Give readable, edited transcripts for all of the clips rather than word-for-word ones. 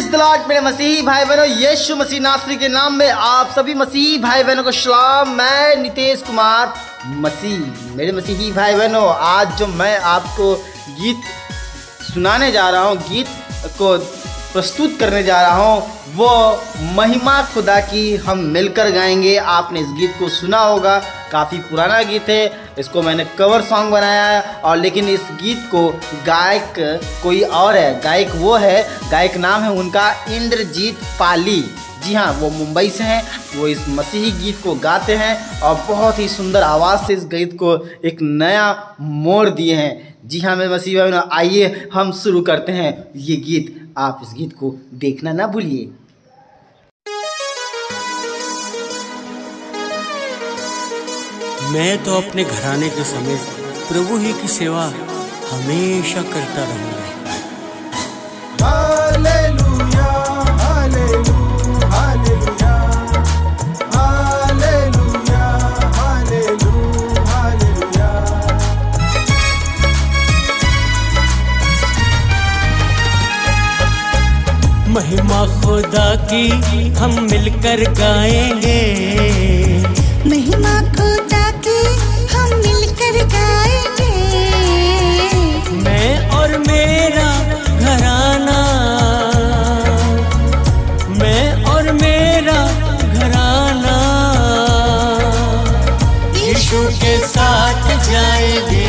Praise the Lord मेरे मसीही भाई बहनों, यीशु मसीह नासरी के नाम में आप सभी मसीही भाई बहनों को सलाम। मैं नितेश कुमार मसीह। मेरे मसीही भाई बहनों, आज जो मैं आपको गीत सुनाने जा रहा हूँ, गीत को प्रस्तुत करने जा रहा हूँ, वो महिमा खुदा की हम मिलकर गाएंगे। आपने इस गीत को सुना होगा, काफ़ी पुराना गीत है, इसको मैंने कवर सॉन्ग बनाया है। और लेकिन इस गीत को गायक कोई और है, गायक वो है, गायक नाम है उनका इंद्रजीत पाली। जी हाँ, वो मुंबई से हैं। वो इस मसीही गीत को गाते हैं और बहुत ही सुंदर आवाज़ से इस गीत को एक नया मोड़ दिए हैं। जी हाँ मेरे मसीही भाई, आइए हम शुरू करते हैं ये गीत। आप इस गीत को देखना ना भूलिए। मैं तो अपने घराने के समेत प्रभु ही की सेवा हमेशा करता रहूंगा। Hallelujah, hallelujah, hallelujah, hallelujah, hallelujah, hallelujah. महिमा खुदा की हम मिलकर गाएंगे। महिमा खुदा की हम मिलकर गाएंगे। मैं और मेरा घराना, मैं और मेरा घराना यीशु के साथ जाएंगे।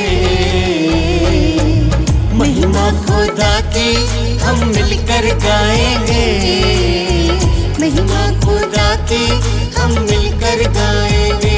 महिमा खुदा की हम मिलकर गाएंगे। महिमा खुदा की हम मिलकर गाएंगे।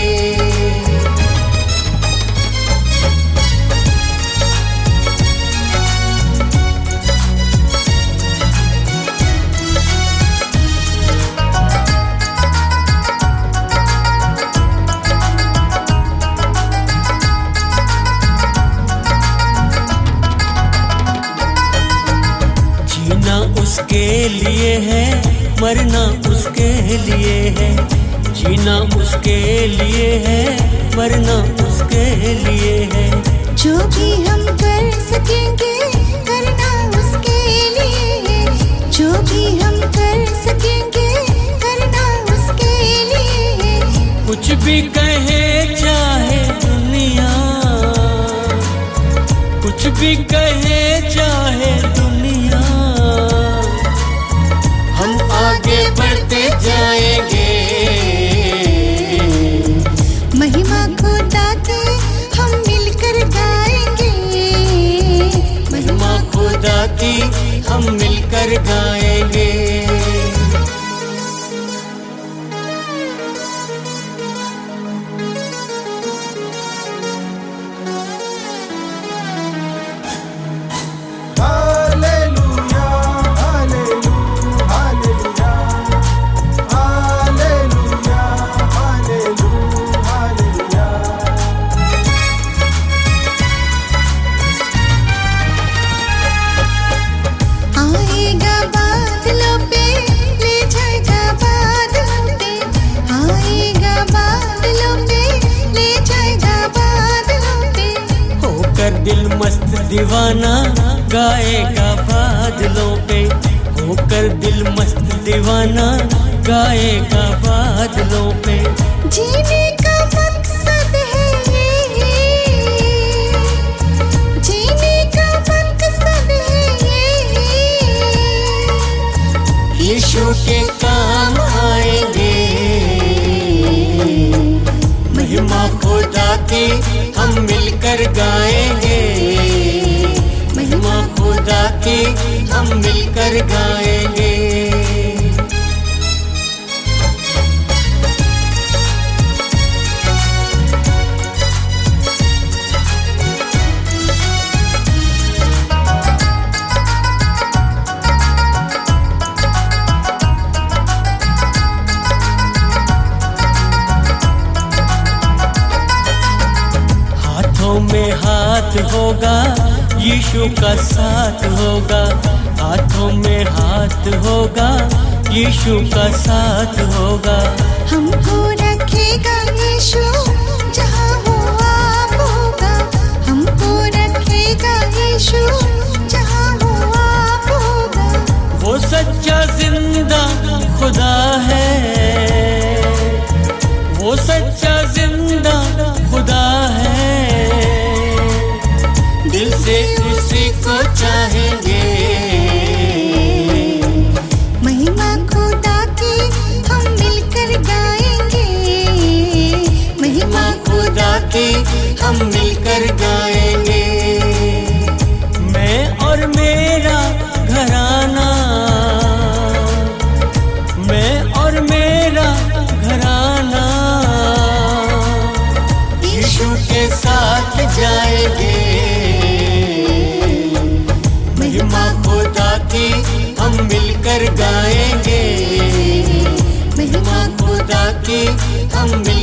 जीना उसके लिए है, मरना उसके लिए है। जीना उसके लिए है, मरना उसके लिए है। जो भी हम कर सकेंगे करना उसके लिए है। जो भी हम कर सकेंगे करना उसके लिए है। कुछ भी कहे चाहे दुनिया, कुछ भी कहे चाहे दुनिया, हम आगे बढ़ते जाएंगे। महिमा खुदा की हम मिलकर गाएंगे। महिमा खुदा की हम मिलकर गाएंगे। Hallelujah, hallelujah, hallelujah, hallelujah, hallelujah, hallelujah. आएगा बादलों पे, ले जाएगा बादलों पे। आएगा बादलों पे, ले जाएगा बादलों पे। होकर दिल मस्त दीवाना गाएगा बादलों पे। होकर दिल मस्त दीवाना गाएगा बादलों पे। जीने का मकसद है ये, जीने का मकसद है ये। यीशु के काम आएंगे। महिमा खुदा की हम मिलकर गाएंगे। महिमा खुदा की हम मिलकर गाएंगे। हाथों में हाथ होगा, यीशु का साथ होगा। हाथों में हाथ होगा, यीशु का साथ होगा। हमको रखेगा यीशु जहाँ हो आप होगा। हमको रखेगा यीशु जहाँ हो आप होगा। वो सच सच्चा जिंदा खुदा है, वो सच्चा जिंदा खुदा है। दिल से उसी को चाहेंगे। महिमा खुदा की हम मिलकर गाएंगे, महिमा खुदा की हम मिलकर गाएंगे। मैं और मेरा घराना, मैं और मेरा घराना यीशु के साथ जाएंगे। महिमा खुदा की हम मिलकर गाएंगे, महिमा खुदा की हम मिलकर